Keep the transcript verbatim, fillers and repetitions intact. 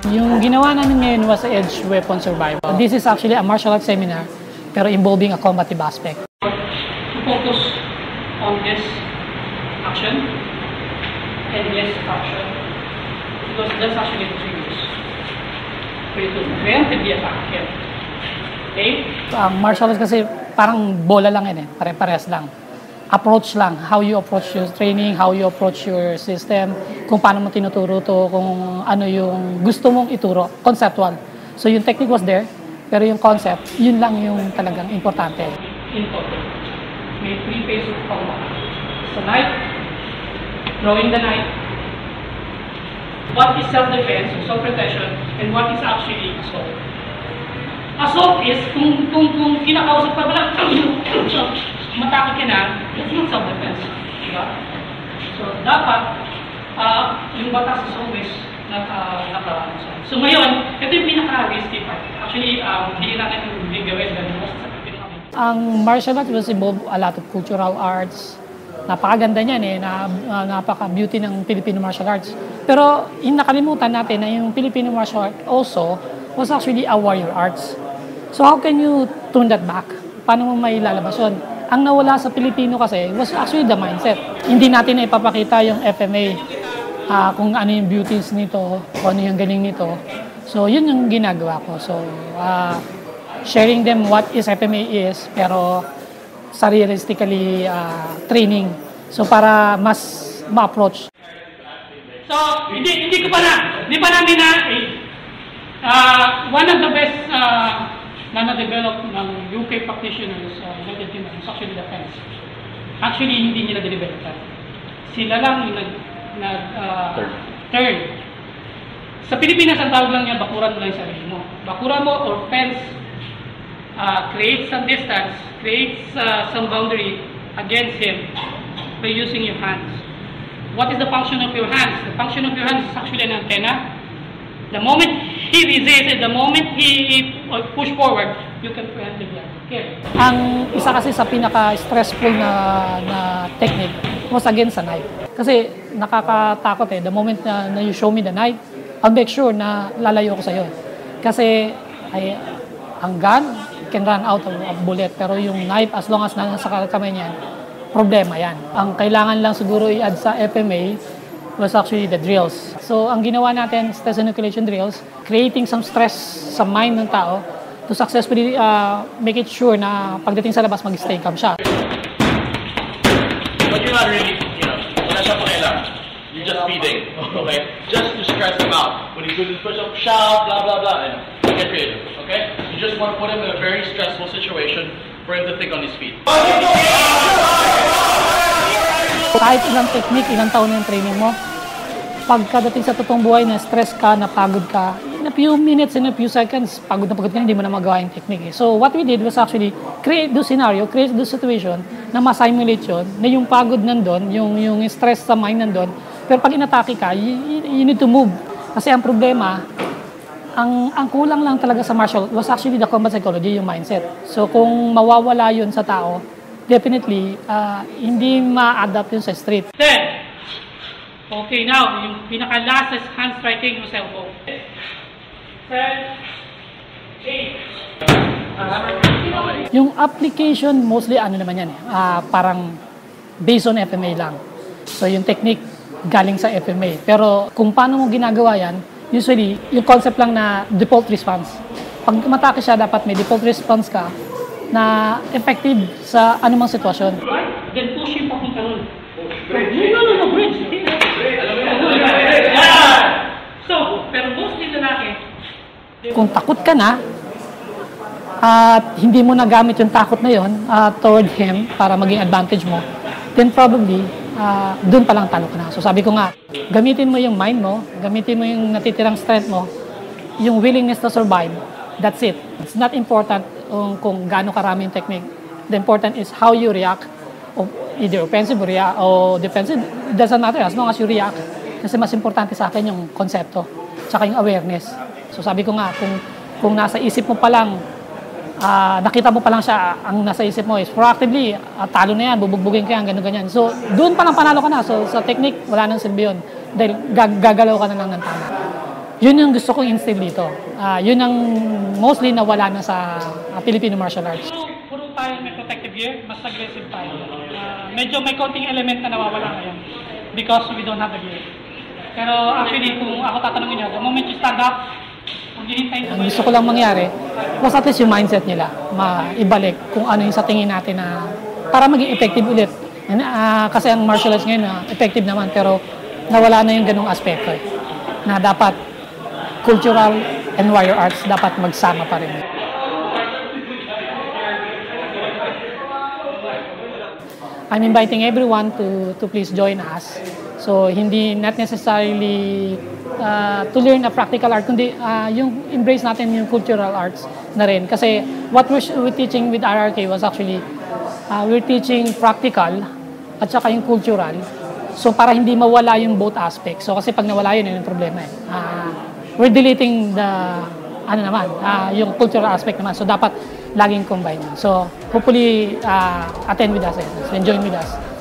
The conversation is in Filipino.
Yung ginawa namin ngayon was Edge Weapon Survival. This is actually a martial arts seminar, pero involving a combative aspect. To focus on this action and this action, because that's actually the triggers for you to preemptively attack him. Okay? Ang martial arts kasi parang bola lang yan eh, pare-pares lang. Approach lang, how you approach your training, how you approach your system, kung paano mo tinuturo to, kung ano yung gusto mong ituro, conceptual. So yung technique was there, pero yung concept, yun lang yung talagang importante. In total, may three phases of combat. So knife, throwing the knife, what is self-defense, self-protection, and what is actually assault. Assault is kung, kung, kung kinakausap ka pala, matake ka na, that's not self-defense. Diba? So, dapat, uh, yung batas is always naka, naka, so ngayon, ito yung pinaka-risky part. Actually, um, hindi natin yung gawin dahil most sa ang martial arts was involved a lot of cultural arts. Napakaganda niyan eh, na, uh, napaka-beauty ng Filipino martial arts. Pero, yung nakalimutan natin na yung Filipino martial arts also was actually a warrior arts. So, how can you turn that back? Paano mo may lalabas yun? Ang nawala sa Pilipino kasi was actually the mindset. Hindi natin na ipapakita yung F M A, uh, kung ano yung beauties nito, kung ano yung galing nito. So, yun yung ginagawa ko. So, uh, sharing them what is F M A is, pero sa realistically uh, training. So, para mas ma-approach. So, hindi, hindi ko pa na, hindi pa namin na, eh, uh, one of the best uh, na na-develop ng U K practitioners sa uh, United Kingdom is actually the fence. Actually, hindi nila de-develop. Sila lang yung nag, nag uh, turn. turn. Sa Pilipinas, ang tawag lang niya, bakuran mo lang yung sarili mo. Bakuran mo or fence uh, creates some distance, creates uh, some boundary against him by using your hands. What is the function of your hands? The function of your hands is actually an antenna. The moment he resists, the moment he push forward, you can preemptively attack. Ang isa kasi sa pinaka-stressful na, na technique was against sa knife. Kasi nakakatakot eh. The moment na, na you show me the knife, I'll make sure na lalayo ko sa'yo. Kasi ay, ang gun can run out of, of bullet. Pero yung knife, as long as nasa kamay niyan, problema yan. Ang kailangan lang siguro i-add sa F M A was actually the drills. So, ang ginawa natin, stress inoculation drills, creating some stress sa mind ng tao to successfully uh, make it sure na pagdating sa labas, mag-stay calm siya. But you're not really, you know, wala siya pakialam. You're just feeding, okay? Just to stress him out. When he's doing his push-up, shout, blah, blah, blah, and get creative, okay? You just want to put him in a very stressful situation for him to think on his feet. Kahit ilang technique, ilang taon na yung training mo, pagkadating sa totoong buhay na stress ka, napagod ka, in a few minutes, in a few seconds, pagod na pagod ka, hindi mo na magawa yung technique. Eh. So what we did was actually create the scenario, create the situation na ma-simulate yun, na yung pagod nandun, yung, yung stress sa mind nandun, pero pag inatake ka, you, you need to move. Kasi ang problema, ang, ang kulang lang talaga sa martial was actually the combat psychology, yung mindset. So kung mawawala yun sa tao, definitely, uh, hindi ma-adapt yun sa street. Then, okay, now, yung pinaka-last is hand striking yung cellphone. Seven, eight. Yung application, mostly ano naman yan eh, uh, parang based on F M A lang. So yung technique, galing sa F M A. Pero kung paano mo ginagawa yan, usually, yung concept lang na default response. Pag matake siya, dapat may default response ka na effective sa anumang sitwasyon. Right? Then push him papunta nun. No, no, no, bridge. So, pero mostly lalaki. Kung takot ka na, at hindi mo nagamit yung takot na yon uh, toward him para maging advantage mo, then probably, uh, dun pa lang talo ka na. So sabi ko nga, gamitin mo yung mind mo, gamitin mo yung natitirang strength mo, yung willingness to survive, that's it. It's not important um, kung gaano karami yung technique. The important is how you react, o either offensive or, rea- o defensive. It doesn't matter as long as you react. Kasi mas importante sa akin yung konsepto, tsaka yung awareness. So sabi ko nga, kung, kung nasa isip mo pa lang, uh, nakita mo pa lang siya, ang nasa isip mo is proactively, uh, talo na yan, bubugbugin ka yan, gano'n ganyan. So doon pa lang panalo ka na. So sa technique, wala nang silbi yun. Dahil gag- gagalaw ka na lang ng tama. Yun yung gusto kong instill dito. Ah, yun ang mostly nawala na sa ah, Filipino martial arts. Puro, puro tayo may protective gear, mas aggressive tayo. Ah, medyo may konting element na nawawala ngayon because we don't have the gear. Pero actually, kung ako tatanungin niyo, the moment you stand up, kung hihintayin Ang gusto ko lang mangyari, was at least yung mindset nila, maibalik kung ano yung sa tingin natin na para maging effective ulit. And, ah, kasi ang martial arts ngayon, ah, effective naman, pero nawala na yung ganung aspekto. Eh, na dapat cultural and warrior arts dapat magsama pa rin. I'm inviting everyone to to please join us. So hindi not necessarily uh, to learn a practical art, kundi uh, yung embrace natin yung cultural arts na rin. Kasi what we're, we're teaching with R R K was actually uh, we're teaching practical at saka yung cultural. So para hindi mawala yung both aspects. So kasi pag nawala yun, yun yung problema eh. Uh, we're deleting the ano naman, uh, yung cultural aspect naman. So dapat laging combine. So hopefully uh, attend with us and join with us.